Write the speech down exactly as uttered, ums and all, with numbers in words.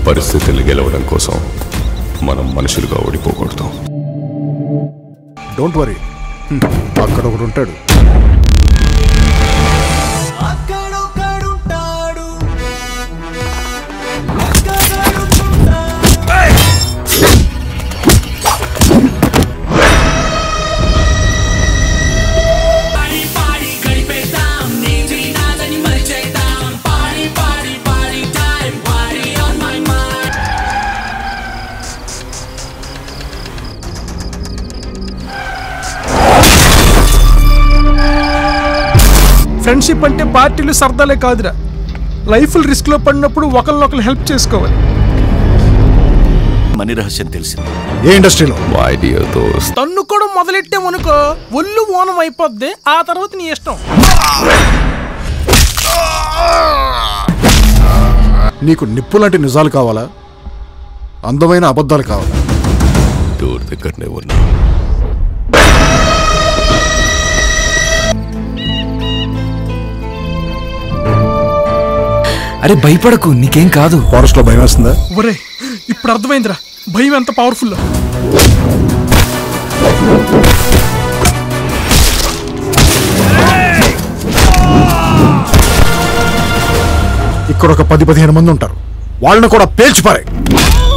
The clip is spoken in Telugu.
పరిస్థితులు గెలవడం కోసం మనం మనుషులుగా ఓడిపోకూడదు. డోంట్ వరీ, అక్కడ ఒకడు ఉంటాడు. ఫ్రెండ్షిప్ అంటే పార్టీలు సరదాలే కాదురా, లైఫ్ రిస్క్ లో పడినప్పుడు ఒకరినొకరు హెల్ప్ చేసుకోవాలి. మనీ రహస్యం తెలిసింది ఏ ఇండస్ట్రీలో? మై డియర్ దోస్త్, తన్ను కూడా మొదలెట్టామనుకో ఒళ్ళు ఓనం అయిపోద్ది, ఆ తర్వాత నీ ఇష్టం. నీకు నిప్పు లాంటి నిజాలు కావాలా, అందమైన అబద్ధాలు కావాలా? డోర్ దగ్గరనే ఉన్నా. అరే భయపడకు, నీకేం కాదు. ఫారెస్ట్ లో భయం వేస్తుందా? ఒరే ఇప్పుడు అర్థమైందిరా భయం ఎంత పవర్ఫుల్. ఇక్కడ ఒక పది పదిహేను మంది ఉంటారు, వాళ్ళని కూడా పేల్చిపారే.